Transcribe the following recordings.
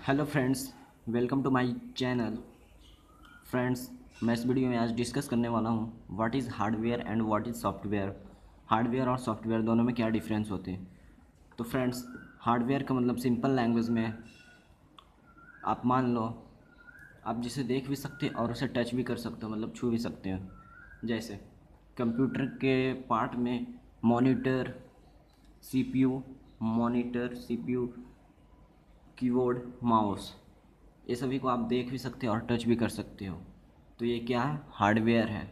Hello friends, welcome to my channel. Friends, मैं इस video में आज डिस्कस करने वाला हूँ what is hardware and what is software. Hardware और सॉफ्टवेयर दोनों में क्या डिफरेंस होते हैं। तो फ्रेंड्स, हार्डवेयर का मतलब सिंपल लैंग्वेज में आप मान लो आप जिसे देख भी सकते हैं और उसे टच भी कर सकते हो, मतलब छू भी सकते हो। जैसे कंप्यूटर के पार्ट में monitor, CPU, monitor, CPU, keyboard, mouse, ये सभी को आप देख भी सकते हो और टच भी कर सकते हो। तो ये क्या है? हार्डवेयर है।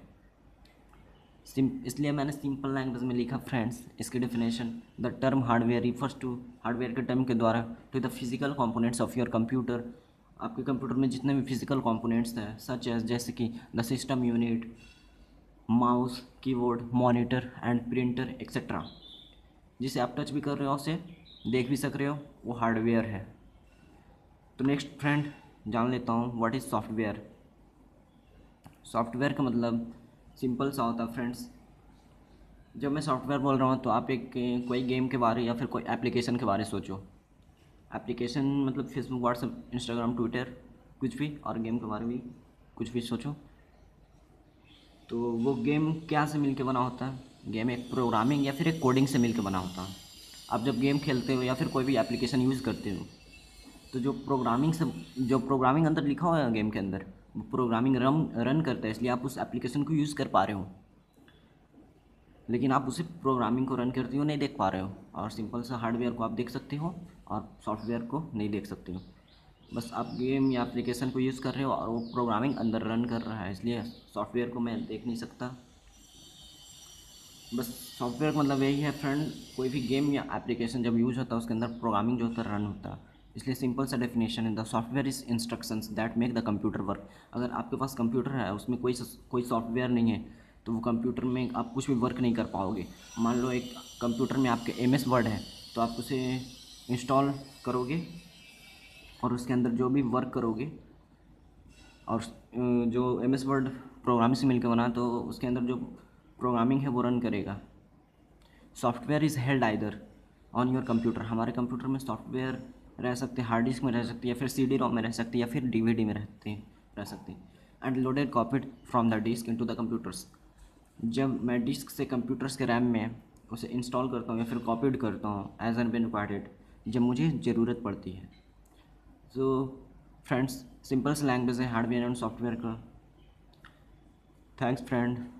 इसलिए मैंने सिंपल लैंग्वेज में लिखा फ्रेंड्स। इसकी definition: the term hardware refers to, hardware के टर्म के द्वारा, to the physical components of your computer. आपके कंप्यूटर में जितने भी फिजिकल कंपोनेंट्स हैं, सच एज जैसे कि the system unit, mouse, keyboard, monitor and printer etcetera, जिसे आप टच भी कर रहे हो, उसे देख भी सक रहे हो, वो हार्डवेयर है। तो नेक्स्ट फ्रेंड जान लेता हूँ व्हाट इज़ सॉफ्टवेयर। सॉफ्टवेयर का मतलब सिंपल सा होता है फ्रेंड्स। जब मैं सॉफ्टवेयर बोल रहा हूँ तो आप एक कोई गेम के बारे या फिर कोई एप्लीकेशन के बारे सोचो। एप्लीकेशन मतलब फेसबुक, व्हाट्सएप, इंस्टाग्राम, ट्विटर, कुछ भी। और गेम के बारे में कुछ भी सोचो। तो वो गेम क्या से मिलके बना होता है? गेम एक प्रोग्रामिंग या फिर एक कोडिंग से मिलके बना होता है। आप जब गेम खेलते हो या फिर कोई भी एप्लीकेशन यूज़ करते हो, तो जो प्रोग्रामिंग अंदर लिखा हुआ है गेम के अंदर, वो प्रोग्रामिंग रन करता है, इसलिए आप उस एप्लीकेशन को यूज़ कर पा रहे हो। लेकिन आप उसे प्रोग्रामिंग को रन करते हो नहीं देख पा रहे हो। और सिंपल सा हार्डवेयर को आप देख सकते हो और सॉफ्टवेयर को नहीं देख सकते हो। बस आप गेम या एप्लीकेशन को यूज़ कर रहे हो और वो प्रोग्रामिंग अंदर रन कर रहा है, इसलिए सॉफ्टवेयर को मैं देख नहीं सकता। बस सॉफ्टवेयर का मतलब यही है फ्रेंड, कोई भी गेम या एप्लीकेशन जब यूज होता है उसके अंदर प्रोग्रामिंग जो होता है रन होता है। इसलिए सिंपल सा डेफिनेशन है: the software is instructions that make the computer work. अगर आपके पास कंप्यूटर है, उसमें कोई सॉफ्टवेयर नहीं है, तो वो कंप्यूटर में आप कुछ भी वर्क नहीं कर पाओगे। मान लो एक कंप्यूटर में आपके MS वर्ड है, तो आप उसे इंस्टॉल करोगे और उसके अंदर जो भी वर्क करोगे, और जो MS वर्ड प्रोग्रामिंग से मिलकर बना, तो उसके अंदर जो प्रोग्रामिंग है वो रन करेगा। Software is held either on your computer. हमारे कंप्यूटर में सॉफ्टवेयर रह सकते हैं, हार्ड डिस्क में रह सकती है, या फिर CD-ROM में रह सकती है, या फिर DVD में रह सकती हैं। And loaded copied from the disk into the computers. जब मैं डिस्क से कंप्यूटर्स के रैम में उसे इंस्टॉल करता हूँ या फिर कॉपीड करता हूँ एज एन बेन रिक्वायर्ड, जब मुझे ज़रूरत पड़ती है। तो फ्रेंड्स, सिंपल सी लैंग्वेज है हार्डवेयर एंड सॉफ्टवेयर का। Thanks friend.